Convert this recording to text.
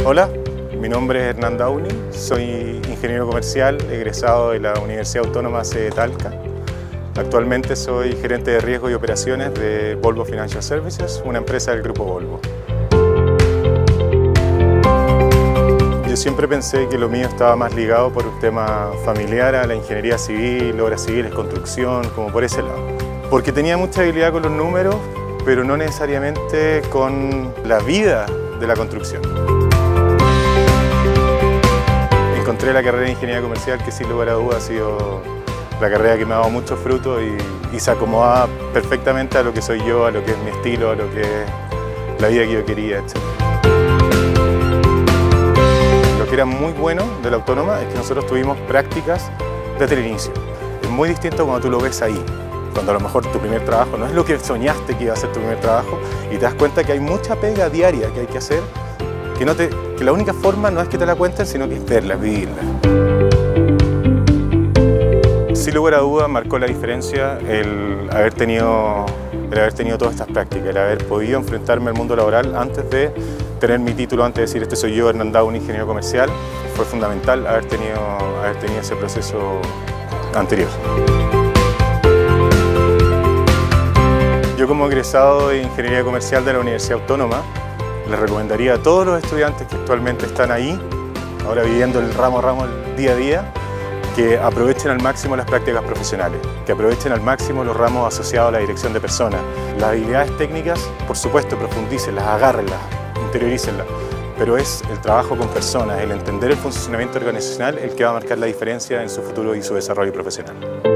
Hola, mi nombre es Hernán Dauni, soy ingeniero comercial egresado de la Universidad Autónoma de Talca. Actualmente soy gerente de riesgo y operaciones de Volvo Financial Services, una empresa del grupo Volvo. Yo siempre pensé que lo mío estaba más ligado por un tema familiar a la ingeniería civil, obras civiles, construcción, como por ese lado. Porque tenía mucha habilidad con los números, pero no necesariamente con la vida de la construcción. Encontré la carrera de ingeniería comercial que sin lugar a dudas ha sido la carrera que me ha dado mucho fruto y se acomoda perfectamente a lo que soy yo, a lo que es mi estilo, a lo que es la vida que yo quería, etc. Lo que era muy bueno de la Autónoma es que nosotros tuvimos prácticas desde el inicio. Es muy distinto cuando tú lo ves ahí, cuando a lo mejor tu primer trabajo no es lo que soñaste que iba a ser tu primer trabajo y te das cuenta que hay mucha pega diaria que hay que hacer, que la única forma no es que te la cuenten, sino que es verla, vivirla. Sin lugar a dudas marcó la diferencia el haber tenido todas estas prácticas, el haber podido enfrentarme al mundo laboral antes de tener mi título, antes de decir este soy yo, Hernán Dauni, un ingeniero comercial. Fue fundamental haber tenido ese proceso anterior. Yo como egresado de Ingeniería Comercial de la Universidad Autónoma, les recomendaría a todos los estudiantes que actualmente están ahí, ahora viviendo el ramo el día a día, que aprovechen al máximo las prácticas profesionales, que aprovechen al máximo los ramos asociados a la dirección de personas. Las habilidades técnicas, por supuesto, profundícenlas, agárrenlas, interiorícenlas, pero es el trabajo con personas, el entender el funcionamiento organizacional el que va a marcar la diferencia en su futuro y su desarrollo profesional.